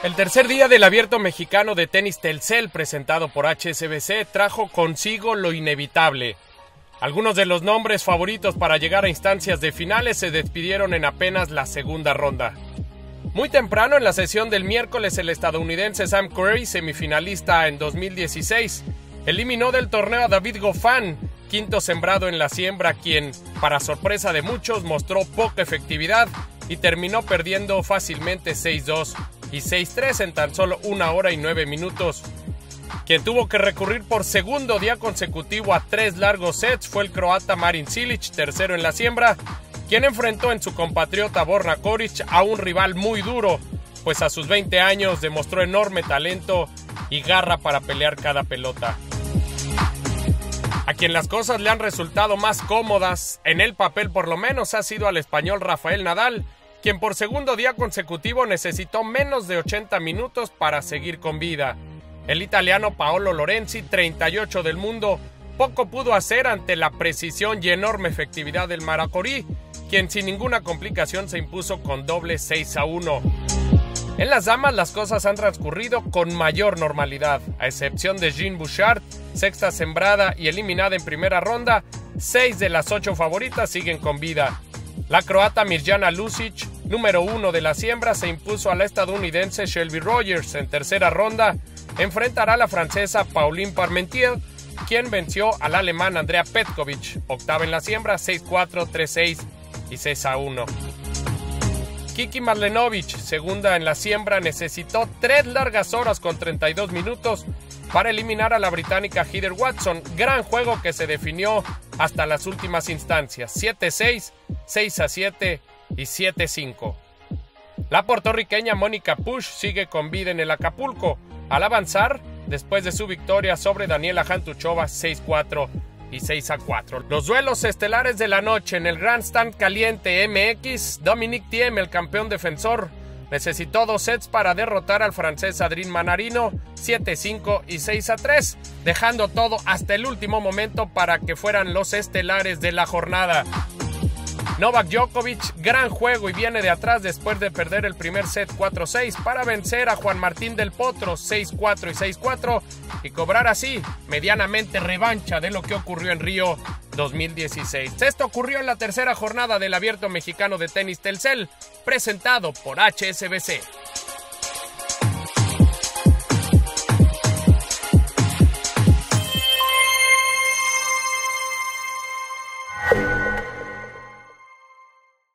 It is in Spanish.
El tercer día del Abierto Mexicano de Tenis Telcel, presentado por HSBC, trajo consigo lo inevitable. Algunos de los nombres favoritos para llegar a instancias de finales se despidieron en apenas la segunda ronda. Muy temprano en la sesión del miércoles, el estadounidense Sam Querrey, semifinalista en 2016, eliminó del torneo a David Goffin, quinto sembrado en la siembra, quien, para sorpresa de muchos, mostró poca efectividad y terminó perdiendo fácilmente 6-2 y 6-3 en tan solo 1 hora y 9 minutos. Quien tuvo que recurrir por segundo día consecutivo a 3 largos sets fue el croata Marin Cilic, tercero en la siembra, quien enfrentó en su compatriota Borna Coric a un rival muy duro, pues a sus 20 años demostró enorme talento y garra para pelear cada pelota. A quien las cosas le han resultado más cómodas, en el papel por lo menos, ha sido al español Rafael Nadal, quien por segundo día consecutivo necesitó menos de 80 minutos para seguir con vida. El italiano Paolo Lorenzi, 38 del mundo, poco pudo hacer ante la precisión y enorme efectividad del maracorí, quien sin ninguna complicación se impuso con doble 6-1. En las damas las cosas han transcurrido con mayor normalidad, a excepción de Jean Bouchard, sexta sembrada y eliminada en primera ronda. 6 de las 8 favoritas siguen con vida. La croata Mirjana Lucic, número 1 de la siembra, se impuso a la estadounidense Shelby Rogers en tercera ronda. Enfrentará a la francesa Pauline Parmentier, quien venció al alemán Andrea Petkovic, octava en la siembra, 6-4, 3-6 y 6-1. Kiki Mladenovic, segunda en la siembra, necesitó 3 largas horas con 32 minutos para eliminar a la británica Heather Watson. Gran juego que se definió hasta las últimas instancias, 7-6, 6-7 y 7-5. La puertorriqueña Mónica Puig sigue con vida en el Acapulco, al avanzar después de su victoria sobre Daniela Hantuchova 6-4 y 6-4. Los duelos estelares de la noche en el Grandstand Caliente MX, Dominic Thiem, el campeón defensor, necesitó 2 sets para derrotar al francés Adrien Manarino 7-5 y 6-3, dejando todo hasta el último momento para que fueran los estelares de la jornada. Novak Djokovic, gran juego y viene de atrás después de perder el primer set 4-6 para vencer a Juan Martín del Potro 6-4 y 6-4 y cobrar así medianamente revancha de lo que ocurrió en Río 2016. Esto ocurrió en la tercera jornada del Abierto Mexicano de Tenis Telcel, presentado por HSBC.